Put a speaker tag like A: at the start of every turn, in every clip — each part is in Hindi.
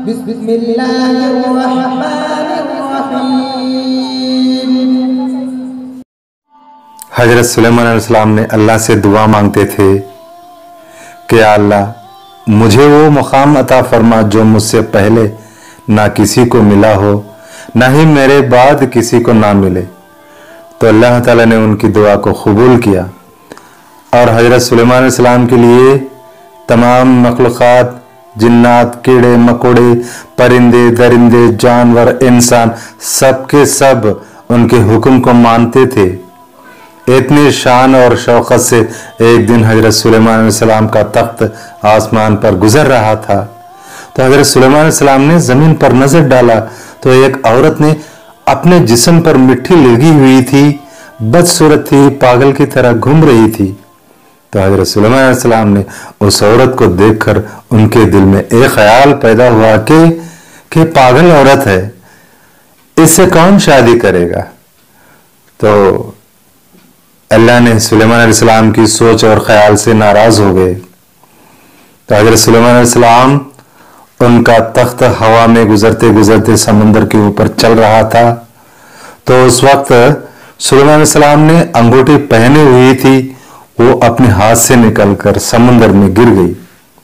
A: हजरत सुलेमान अलैहिस्सलाम ने अल्लाह से दुआ मांगते थे कि अल्लाह मुझे वो मुकाम अता फरमा जो मुझसे पहले ना किसी को मिला हो, ना ही मेरे बाद किसी को ना मिले। तो अल्लाह ताला ने उनकी दुआ को कबूल किया और हजरत सुलेमान अलैहिस्सलाम के लिए तमाम मखलूक़ात, जिन्नात, कीड़े मकोड़े, परिंदे दरिंदे, जानवर, इंसान, सब के सब उनके हुक्म को मानते थे। इतनी शान और शौकत से एक दिन हजरत सुलेमान अलैहिस्सलाम का तख्त आसमान पर गुजर रहा था। तो हजरत सुलेमान अलैहिस्सलाम ने जमीन पर नजर डाला तो एक औरत ने अपने जिस्म पर मिट्टी लगी हुई थी, बदसूरत थी, पागल की तरह घूम रही थी। तो हजरत सुलेमान अलैहिस्सलाम ने उस औरत को देखकर उनके दिल में एक ख्याल पैदा हुआ कि पागल औरत है, इससे कौन शादी करेगा। तो अल्लाह ने सुलेमान अलैहिस्सलाम की सोच और ख्याल से नाराज हो गए। तो हजरत सुलेमान अलैहिस्सलाम, उनका तख्त हवा में गुजरते गुजरते समंदर के ऊपर चल रहा था। तो उस वक्त सुलेमान अलैहिस्सलाम ने अंगूठी पहने हुई थी, वो अपने हाथ से निकलकर समुद्र में गिर गई।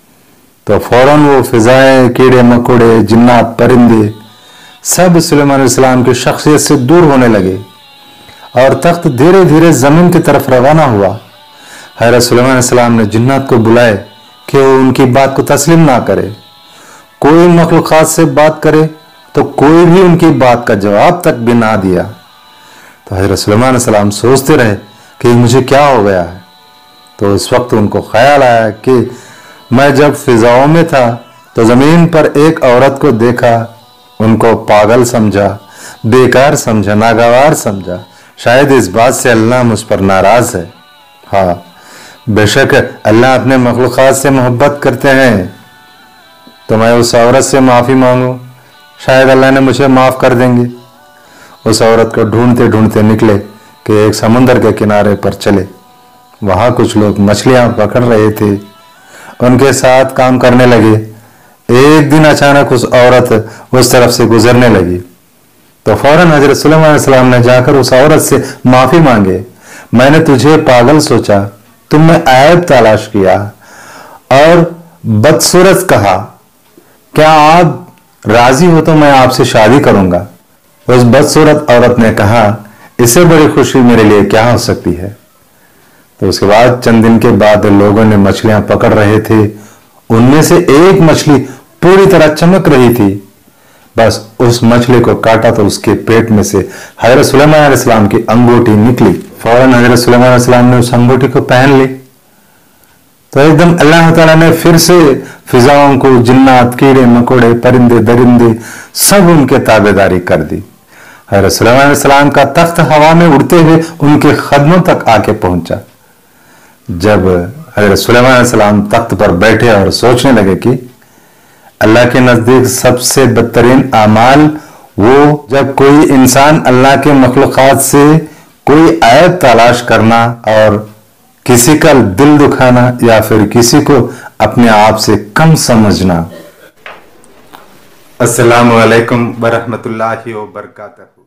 A: तो फौरन वो फिजाएं, कीड़े मकोड़े, जिन्नात, परिंदे सब सुलेमान अलैहिस्सलाम की शख्सियत से दूर होने लगे और तख्त धीरे धीरे जमीन की तरफ रवाना हुआ। हजरत सुलेमान अलैहिस्सलाम ने जिन्नात को बुलाए कि वो उनकी बात को तस्लीम ना करे। कोई मखलूक़ात से बात करे तो कोई भी उनकी बात का जवाब तक भी ना दिया। तो हजरत सुलेमान अलैहिस्सलाम सोचते रहे कि मुझे क्या हो गया है। तो उस वक्त उनको ख्याल आया कि मैं जब फिजाओं में था तो जमीन पर एक औरत को देखा, उनको पागल समझा, बेकार समझा, नागवार समझा। शायद इस बात से अल्लाह मुझ पर नाराज है। हाँ, बेशक अल्लाह अपने मखलूक़ात से मोहब्बत करते हैं। तो मैं उस औरत से माफ़ी मांगू, शायद अल्लाह ने मुझे माफ़ कर देंगे। उस औरत को ढूंढते ढूंढते निकले कि एक समुंदर के किनारे पर चले। वहाँ कुछ लोग मछलियाँ पकड़ रहे थे, उनके साथ काम करने लगे। एक दिन अचानक उस औरत उस तरफ से गुजरने लगी तो फौरन हजरत सुलेमान अलैहिस्सलाम ने जाकर उस औरत से माफी मांगे। मैंने तुझे पागल सोचा, तुमने ऐब तलाश किया और बदसूरत कहा, क्या आप राजी हो तो मैं आपसे शादी करूंगा। उस बदसूरत औरत ने कहा, इससे बड़ी खुशी मेरे लिए क्या हो सकती है। तो उसके बाद चंद दिन के बाद लोगों ने मछलियां पकड़ रहे थे, उनमें से एक मछली पूरी तरह चमक रही थी। बस उस मछली को काटा तो उसके पेट में से हजरत सुलेमान अलैहिस्सलाम की अंगूठी निकली। फौरन हजरत सुलेमान अलैहिस्सलाम ने उस अंगूठी को पहन ली। तो एकदम अल्लाह ताला ने फिर से फिजाओं को, जिन्नात, कीड़े मकोड़े, परिंदे दरिंदे सब उनके ताबेदारी कर दी। हजरत सुलेमान अलैहिस्सलाम का तख्त हवा में उड़ते हुए उनके कदमों तक आके पहुंचा। जब हजरत सुलेमान अलैहिस्सलाम तख्त पर बैठे और सोचने लगे कि अल्लाह के नजदीक सबसे बदतरीन अमाल वो जब कोई इंसान अल्लाह के मखलूक़ात से कोई ऐब तलाश करना और किसी का दिल दुखाना या फिर किसी को अपने आप से कम समझना। अस्सलामु अलैकुम व रहमतुल्लाहि व बरकातहू।